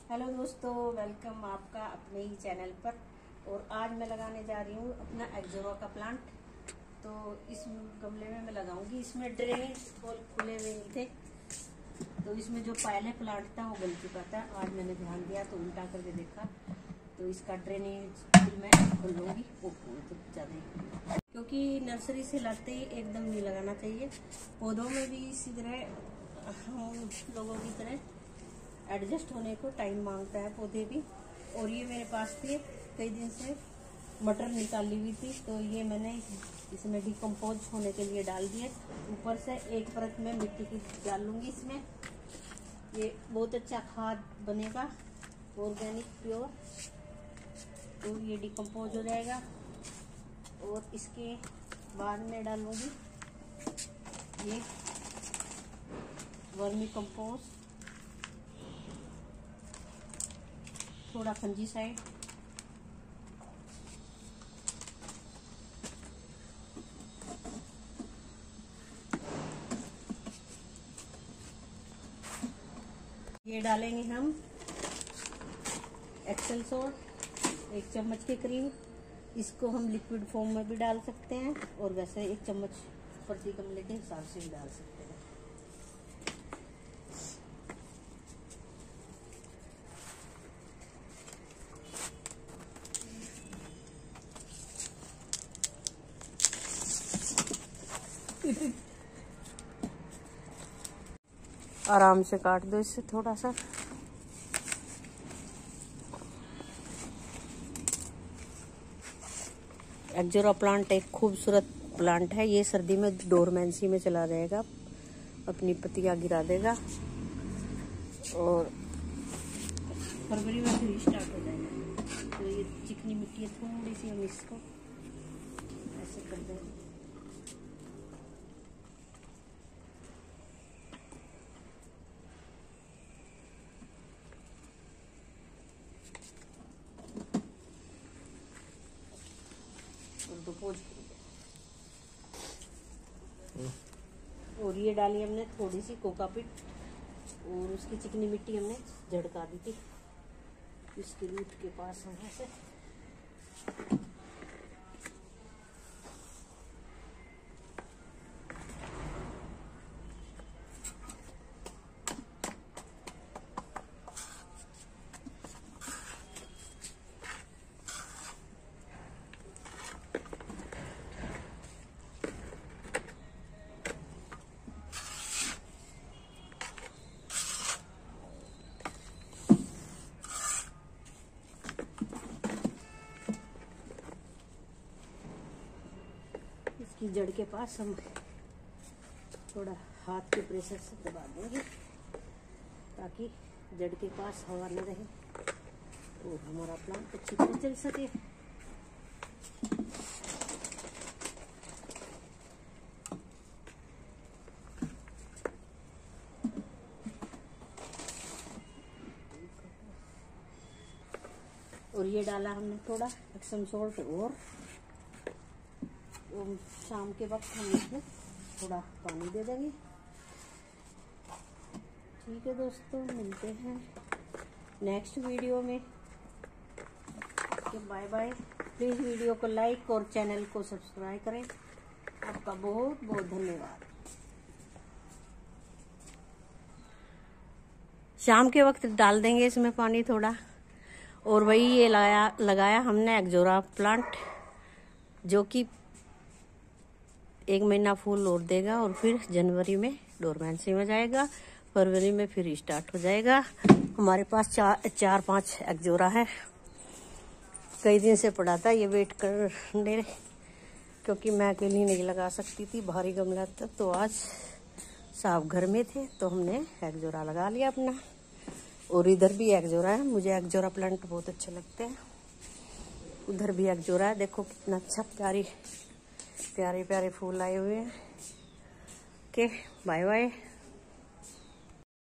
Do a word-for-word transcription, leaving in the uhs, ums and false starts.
Hello दोस्तों, welcome आपका अपने ही चैनल पर। और आज मैं लगाने जा रही हूँ अपना एक्जोरा का प्लांट। तो इस गमले में मैं लगाऊंगी। इसमें ड्रेनेज होल खुले हुए नहीं थे, तो इसमें जो पहले प्लांट था वो गल चुका था। आज मैंने ध्यान दिया तो उल्टा करके देखा, तो इसका ड्रेनेज मैं खोल लूँगी। वो तो ज़्यादा, क्योंकि नर्सरी से लाते ही एकदम नहीं लगाना चाहिए। पौधों में भी इसी तरह हम लोगों की तरह एडजस्ट होने को टाइम मांगता है पौधे भी। और ये मेरे पास थे कई दिन से, मटर निकाली हुई थी, तो ये मैंने इसमें डिकम्पोज होने के लिए डाल दिए। ऊपर से एक परत में मिट्टी की डाल लूँगी इसमें। ये बहुत अच्छा खाद बनेगा, ऑर्गेनिक प्योर। तो ये डिकम्पोज हो जाएगा। और इसके बाद में डालूँगी ये वर्मी कंपोस्ट, थोड़ा फंजीसाइड, ये डालेंगे हम एक्सेल सोल्ट एक चम्मच के करीब। इसको हम लिक्विड फॉर्म में भी डाल सकते हैं और वैसे एक चम्मच प्रति गमले के हिसाब से भी डाल सकते हैं। आराम से काट दो इससे थोड़ा सा। एक्जोरा प्लांट एक खूबसूरत प्लांट है। ये सर्दी में डोरमेंसी में चला जाएगा, अपनी पत्तियां गिरा देगा और फरवरी में फिर स्टार्ट हो जाएगा। तो ये चिकनी मिट्टी है, थोड़ी सी हम इसको ऐसे कर देंगे। और ये डाली हमने थोड़ी सी कोकापिट, और उसकी चिकनी मिट्टी हमने झड़का दी थी इसके रूट के पास हम ऐसे। की जड़ के पास हम थोड़ा हाथ के प्रेशर से दबा देंगे, ताकि जड़ के पास हवा न रहे और हमारा प्लांट अच्छी तरह चल सके। और ये डाला हमने थोड़ा एक्सम सोल्ट, और शाम के वक्त हम इसमें थोड़ा पानी दे देंगे। ठीक है दोस्तों, मिलते हैं नेक्स्ट वीडियो में। Bye bye. प्लीज़ वीडियो को लाइक और चैनल को सब्सक्राइब करें। आपका बहुत बहुत धन्यवाद। शाम के वक्त डाल देंगे इसमें पानी थोड़ा। और वही ये लाया लगाया हमने एक्जोरा प्लांट, जो कि एक महीना फूल और देगा और फिर जनवरी में डोरमेंसी में जाएगा, फरवरी में फिर स्टार्ट हो जाएगा। हमारे पास चार चार पांच एक्जोरा है। कई दिन से पड़ा था ये वेट करने, क्योंकि मैं अकेली नहीं लगा सकती थी, भारी गमला था। तो आज साहब घर में थे तो हमने एक्जोरा लगा लिया अपना। और इधर भी एक्जोरा है, मुझे एक्जोरा प्लांट बहुत अच्छे लगते हैं। उधर भी एक्जोरा है, देखो कितना अच्छा प्यारी प्यारे प्यारे फूल आए हुए हैं। Okay, bye bye.